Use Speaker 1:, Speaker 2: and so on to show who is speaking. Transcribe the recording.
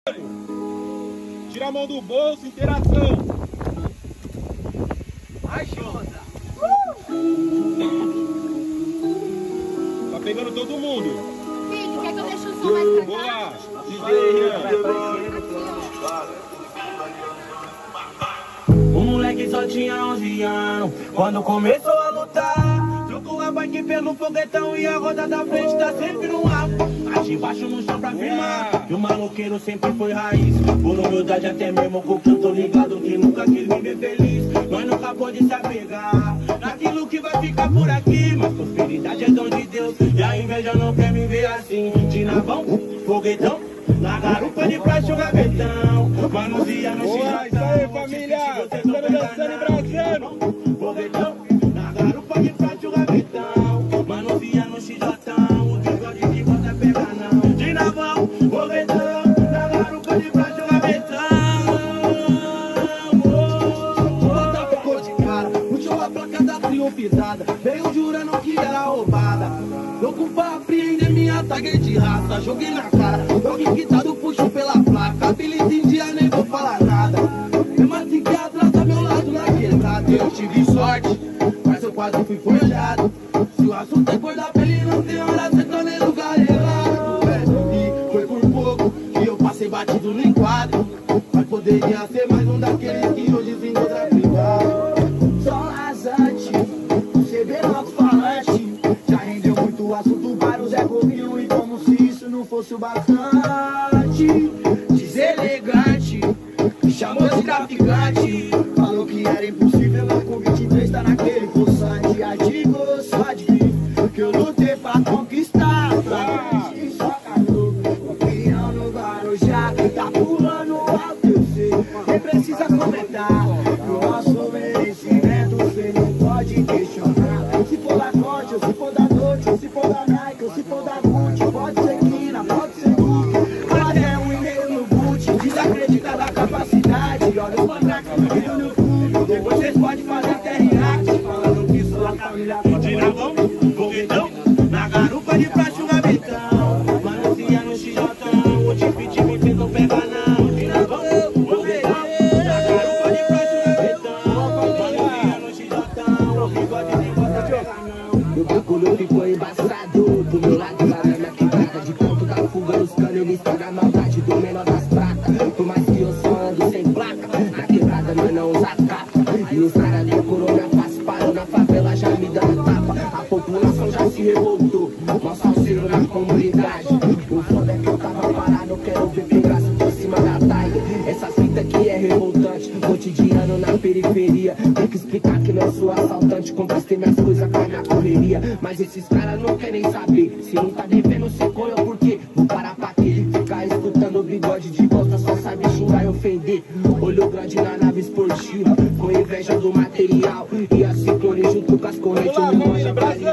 Speaker 1: Tira a mão do bolso, interação.
Speaker 2: Ajuda.
Speaker 1: Tá pegando todo mundo.
Speaker 3: Filho, quer que eu deixe o som mais pra cá?
Speaker 1: Boa.
Speaker 2: O moleque só tinha 11 anos quando começou a lutar. Trocou a bike pelo foguetão e a roda da frente tá sempre no ar. Aqui embaixo no chão pra firmar que o maloqueiro sempre foi raiz. Por humildade até mesmo com que eu tô ligado que nunca quis me ver feliz. Nós nunca pode se apegar naquilo que vai ficar por aqui. Mas prosperidade é dom de Deus e a inveja não quer me ver assim. De navão, foguetão, na garupa de praxe o gavetão. Manusia no
Speaker 1: Boa, isso aí, família. Dançando e braçando.
Speaker 2: Foguetão, na garupa de praxe o gavetão. Manusia no xijotão, o bigode de bota pega não. De navão, foguetão, na garupa de praxe o gavetão.
Speaker 4: Bota ficou de cara, puxou a placa da triunfizada, veio jurando que era roubada. Louco pra apreender minha tag de raça, joguei na cara, dog quitado, puxo pela placa. Apelido em dia, nem vou falar nada. Mesmo assim que atrasa meu lado na quebrada. Eu tive sorte, mas eu quase fui forjado. Se o assunto é cor da pele, não tem hora, cê tá nem lugar errado. E foi por pouco que eu passei batido no enquadro. Mas poderia ser mais um daqueles que hoje se encontra privado. Só rasante, CB no alto-falante. Já rendeu muito assunto para o Zé Gominho. E como se isso não fosse o bastante. Deselegante, me chamou de traficante. Falou que era impossível, mas com 23 tá naquele poçante. Adigo, só de que eu lutei pra conquistar. Pra mim, só calor. Opinião no Guarujá, tá pulando alto, eu sei. Nem precisa comentar. O nosso merecimento, cê não pode questionar. Se for da Conte, ou se for da Noite, ou se for da Nike, ou se for da Gucci, pode ser Kina, pode ser Duque. Até um e-mail no boot, desacredita da capacidade. Olha o mandrake no vídeo no fundo. Depois vocês podem fazer até react, falando que sua família
Speaker 2: De navão, foguetão, na garupa de praxe o gavetão. Manusia no xijotão, o tipite me fez não pega não. De navão, foguetão, na garupa de praxe o gavetão. Manusia no xijotão, o bigode nem bota pega não.
Speaker 4: Meu bagulho ficou embaçado. Do meu lado lá na minha quebrada, de canto da fuga nos canos, eles estão na maldade do menor das pratas. Por mais que eu só ando sem placa, na quebrada nós não usa capa. E os caras decorou minha face, parou na favela já me dando tapa. A população já se revoltou, mó salseiro na comunidade. O foda é que eu tava parado, quero ver pegaço por cima da taia. Essa fita aqui é revoltante, cotidiano na periferia. Tem que explicar que não sou assaltante, conquistei minhas coisas com a minha correria. Mas esses caras não querem saber, se não tá devendo cê correu por quê? Vou parar pra quê? Ficar escutando o bigode de volta, só sabe xingar e ofender. Olho grande na nave esportiva, com inveja do material. E a ciclone junto com as correntes, eu me mostro pra